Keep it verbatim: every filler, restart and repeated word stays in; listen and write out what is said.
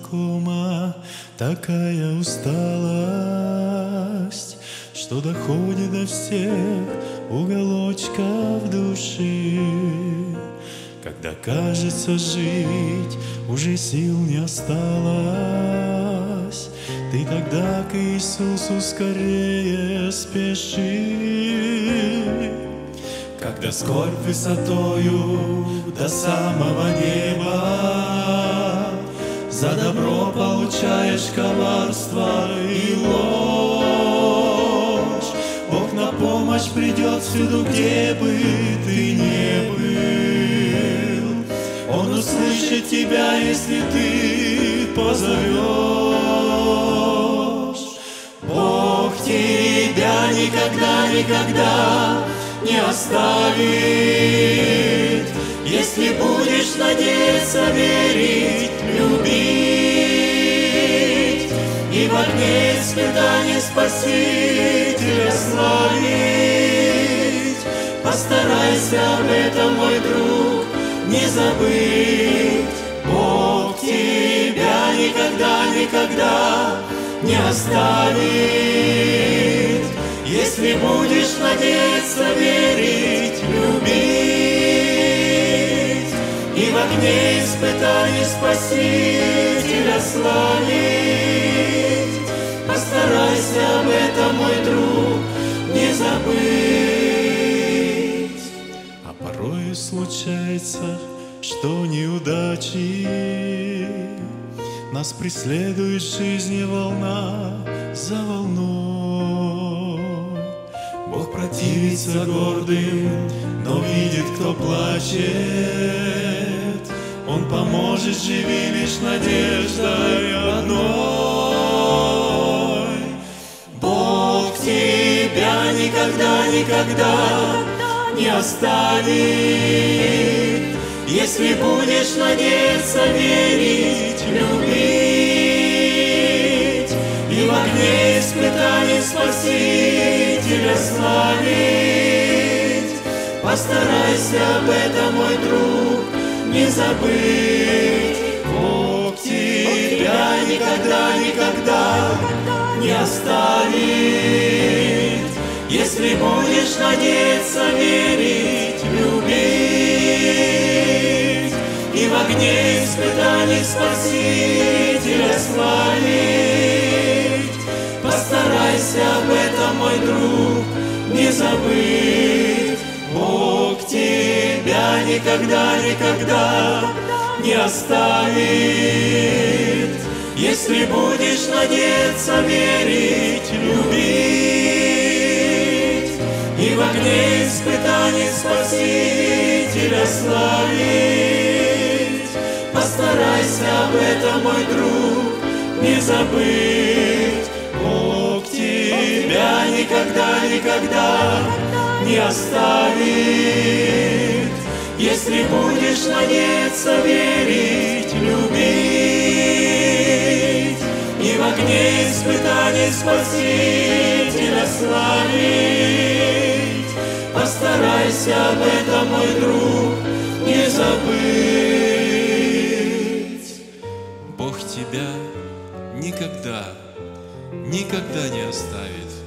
знакома такая усталость, что доходит до всех уголочков души. Когда кажется, жить уже сил не осталось, ты тогда к Иисусу скорее спеши. Когда скорбь высотою до самого неба, за добро получаешь коварство и ложь, Бог на помощь придет всюду, где бы ты не был. Он услышит тебя, если ты позовешь. Бог тебя никогда, никогда не оставит, если будешь надеяться, верить, любить и в огне испытаний Спасителя славить. Постарайся об этом, мой друг, не забыть. Бог тебя никогда, никогда не оставит, если будешь надеяться, верить, любить и в огне испытаний Спасителя славить. Постарайся об этом, мой друг, не забыть. А порой случается, что неудачи нас преследует в жизни волна за волной. Бог противится гордым, но видит, кто плачет. Он поможет, живи лишь надеждой одной. Бог тебя никогда, никогда не оставит, если будешь надеяться, верить, любить и в огне испытаний Спасителя славить. Постарайся об этом, мой друг, не забыть. Бог тебя никогда, никогда не оставит, если будешь надеяться, верить, любить и в огне испытаний Спасителя славить. Постарайся об этом, мой друг, не забыть. Бог тебя никогда, никогда не оставит, если будешь надеяться, верить, любить и в огне испытаний Спасителя славить. Постарайся об этом, мой друг, не забыть. Бог тебя никогда, никогда не оставит, если будешь надеяться, верить, любить и в огне испытаний Спасителя славить. Постарайся об этом, мой друг, не забыть. Бог тебя никогда, никогда не оставит,